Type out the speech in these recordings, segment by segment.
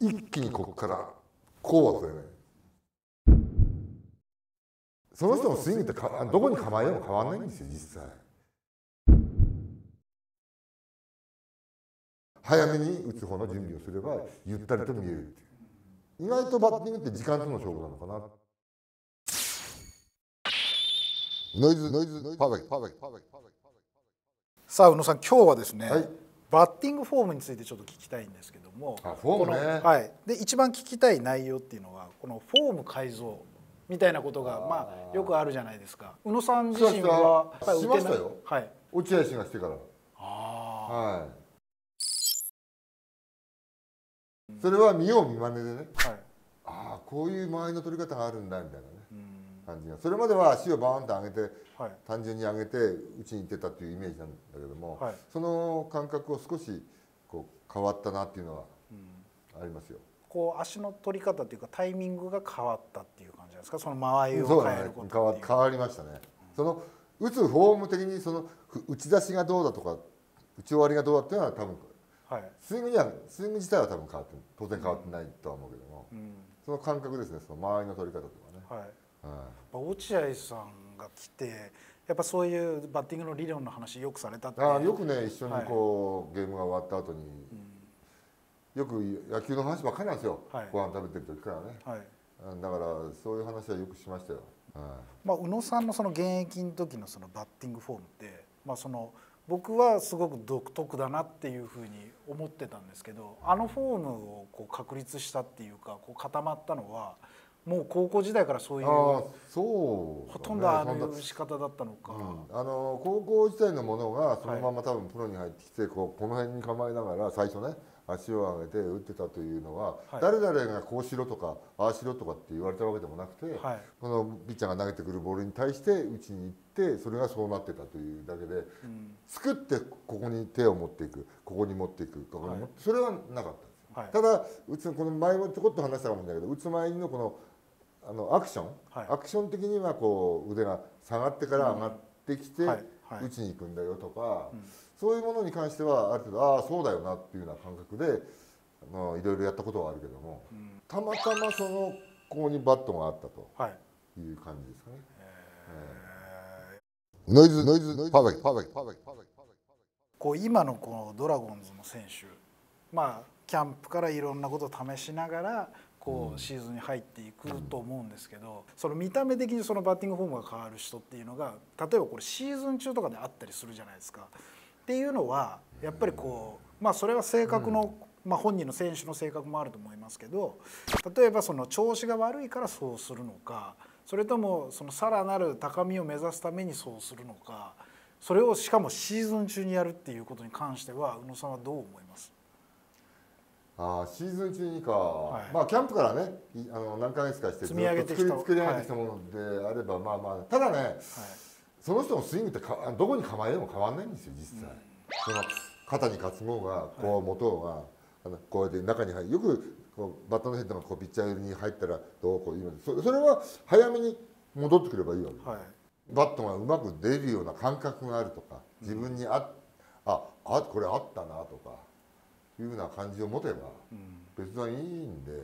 一気にここからこうは増えない。その人のスイングってどこに構えても変わらないんですよ実際。早めに打つ方の準備をすればゆったりと見えるっていう。意外とバッティングって時間との勝負なのかな。ノイズパーフェクト。 さあ宇野さん、今日はですね、 はい、 バッティングフォームについてちょっと聞きたいんですけども、 フォームね、 はい、で一番聞きたい内容っていうのはこのフォーム改造みたいなことがまあよくあるじゃないですか。宇野さん自身はしましたよ。 はい、 落合氏がしてから。 あ、 はい。それは見よう見まねでね、 はい、 ああこういう間合いの取り方があるんだみたいなね、感じが。それまでは足をバーンと上げて、はい、単純に上げて打ちに行ってたっていうイメージなんだけども、はい、その感覚を少しこう変わったなっていうのはありますよ。 こう足の取り方っていうかタイミングが変わったっていう感じなんですか。その間合いを変えることっていう。 そうね、変わりましたね。その打つフォーム的にその打ち出しがどうだとか打ち終わりがどうだっていうのは多分、はい、スイング自体は多分変わって当然変わってないとは思うけども、その感覚ですね。その間合いの取り方とかね。はい、 落合さんが来てやっぱそういうバッティングの理論の話よくされたって。 よくね、一緒にこう、ゲームが終わった後に、よく野球の話ばっかりなんですよ、ご飯食べてる時からね。だからそういう話はよくしましたよ。 まあ宇野さんのその現役の時のそのバッティングフォームって、まあその僕はすごく独特だなっていうふうに思ってたんですけど、あのフォームをこう確立したっていうかこう固まったのはもう高校時代からそういう、ほとんどあの打ち方だったのか。 高校時代のものがそのまま多分プロに入ってきてこの辺に構えながら最初ね足を上げて打ってたというのは、誰々がこうしろとかああしろとかって言われたわけでもなくて、このピッチャーが投げてくるボールに対して打ちに行ってそれがそうなってたというだけで、作ってここに手を持っていく、ここに持っていく、ここに持って、それはなかったんです。ただこの前もちょこっと話したかもしれないけど、打つ前のこのアクション的にはこう腕が下がってから上がってきて打ちに行くんだよとか、そういうものに関してはある程度ああそうだよなっていうような感覚でいろいろやったことはあるけども、たまたまここにバットがあったという感じですかね。ノイズパーフェクト。 こう今のこのドラゴンズの選手、まあキャンプからいろんなことを試しながらこうシーズンに入っていくと思うんですけど、その見た目的にそのバッティングフォームが変わる人っていうのが例えばこれシーズン中とかであったりするじゃないですか。っていうのはやっぱりこうまあそれは性格の、まあ本人の選手の性格もあると思いますけど、例えばその調子が悪いからそうするのか、それともそのさらなる高みを目指すためにそうするのか、それをしかもシーズン中にやるっていうことに関しては宇野さんはどう思います？ シーズン中にか、まあキャンプからね何ヶ月かしてずっと作り上げてきたものであればまあまあ、ただね、その人のスイングってどこに構えても変わらないんですよ実際。その肩に担ごうがこう持とうがこうやって中に入る、よくこうバットのヘッドがこうピッチャー寄りに入ったらどうこういうので、それは早めに戻ってくればいいわけです。バットがうまく出るような感覚があるとか、自分にこれあったなとかいうふうな感じを持てば別にいいんで、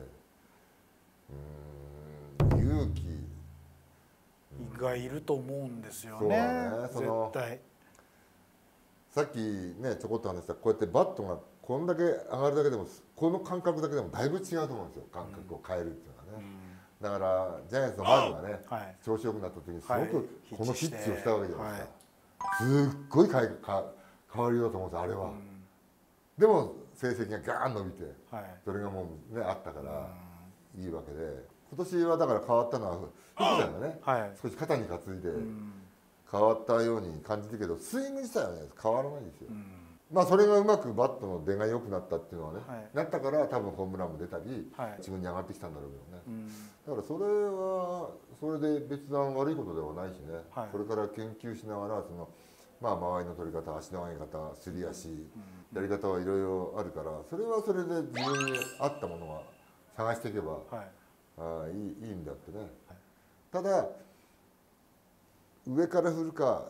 勇気がいると思うんですよね。絶対。 さっきねちょこっと話したこうやってバットがこんだけ上がるだけでもこの感覚だけでもだいぶ違うと思うんですよ、感覚を変えるっていうのはね。だからジャイアンツの丸がね調子よくなった時にすごくこのピッチをしたわけじゃないですか。すっごい変わりようと思うんですあれは。でも成績がガーン伸びて、それがもうねあったからいいわけで、今年はだから変わったのは福ちゃんがね、少し肩に担いで変わったように感じるけど、スイング自体はね変わらないんですよ。まあそれがうまくバットの出が良くなったっていうのはね、なったから多分ホームランも出たり自分に上がってきたんだろうけどね。だからそれはそれで別段悪いことではないしね、これから研究しながらまあ間合いの取り方、足の上げ方、すり足、やり方はいろいろあるから、それはそれで自分に合ったものは探していけばいいんだってね。ただ上から振るか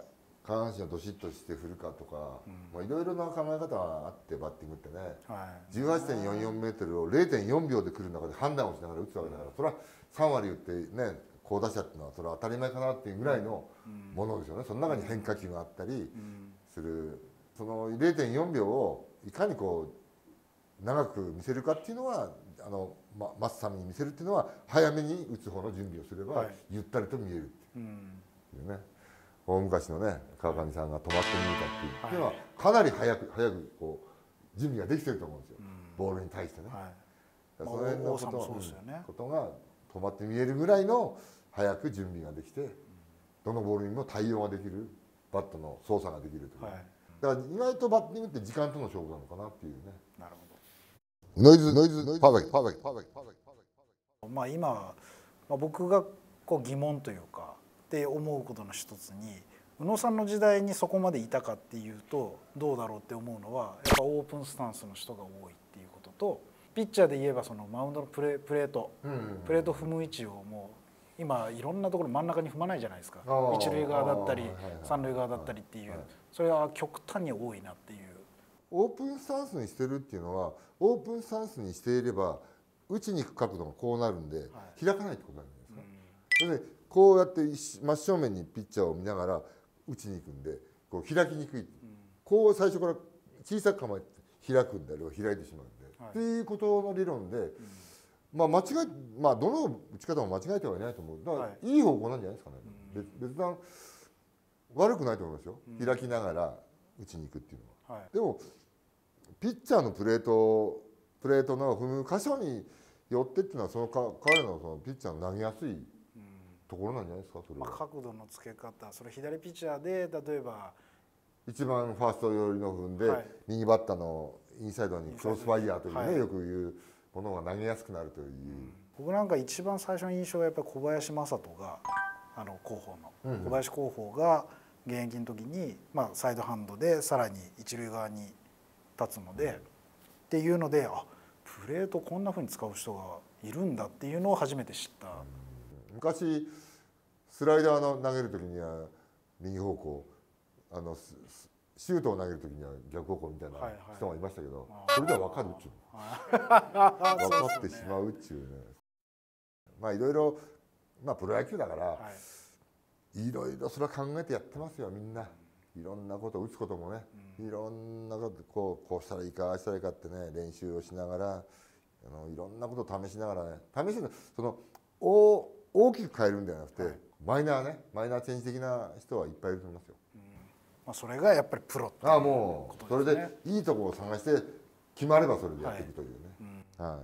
下半身をどしっとして振るかとか、いろいろな考え方があってバッティングってね、18.44 メートルを 0.4 秒で来る中で判断をしながら打つわけだから、それは3割打ってね好打者っていうのはそれは当たり前かなっていうぐらいのものですよね。その中に変化球があったりする、その 0.4 秒をいかにこう長く見せるかっていうのは待つために見せるっていうのは早めに打つ方の準備をすればゆったりと見えるっていうね。大昔のね川上さんが止まってみるかっていうのはかなり早くこう準備ができてると思うんですよ、ボールに対してね。その辺のことが止まって見えるぐらいの早く準備ができて、どのボールにも対応ができるバットの操作ができるという、だから意外とバッティングって時間との勝負なのかなっていうね。 なるほど。 ノイズパーフェクト。 まあ今、僕がこう疑問というかって思うことの一つに、宇野さんの時代にそこまでいたかっていうとどうだろうって思うのは、やっぱオープンスタンスの人が多いっていうことと、ピッチャーで言えばそのマウンドのプレート踏む位置をもう今いろんなところ真ん中に踏まないじゃないですか。一塁側だったり三塁側だったりっていう、それは極端に多いなっていう。 オープンスタンスにしてるっていうのは、オープンスタンスにしていれば打ちに行く角度がこうなるんで開かないってことなんじゃないですか。それでこうやって真正面にピッチャーを見ながら打ちに行くんで、こう開きにくい、こう最初から小さく構えて開くんであれば開いてしまうんで、っていうことの理論で、どの打ち方も間違えてはいないと思う。だからいい方向なんじゃないですかね。別段悪くないと思いますよ、開きながら打ちに行くっていうのは。でもピッチャーのプレートの踏む箇所によってっていうのは、その彼のそのピッチャーの投げやすいところなんじゃないですか。それは角度のつけ方、それ左ピッチャーで例えば一番ファースト寄りの踏んで、右バッターのインサイドにクロスファイヤーというね、よく言うものが投げやすくなるという。 僕なんか一番最初の印象はやっぱり小林正人が広報の小林広報が現役の時に、サイドハンドでさらに一塁側に立つので、っていうので、プレートこんなふうに使う人がいるんだっていうのを初めて知った。 昔スライダーの投げる時には右方向、シュートを投げる時には逆方向みたいな人がいましたけど、それでは分かるっちゅう分かってしまうっちゅうね。いろいろプロ野球だから、いろいろそれは考えてやってますよみんな。いろんなこと打つこともね、いろんなことこうしたらいいかああしたらいいかってね、練習をしながらいろんなことを試しながらね、試してその大きく変えるんではなくて、マイナーチェンジ的な人はいっぱいいると思いますよ。 それがやっぱりプロっていうことですね。それでいいところを探して決まればそれでやっていくというね。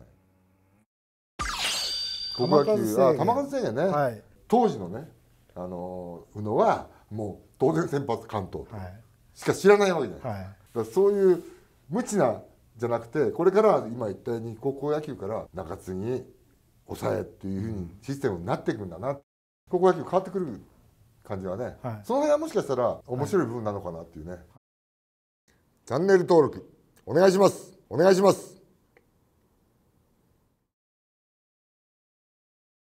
高校野球球数制限ね。当時のね宇野はもう当然先発完投しか知らないわけじゃない。だからそういう無知なじゃなくて、これから今言ったように高校野球から中継ぎ抑えっていうふうにシステムになっていくんだな。高校野球変わってくる感じはね、その辺はもしかしたら面白い部分なのかなっていうね。チャンネル登録お願いします。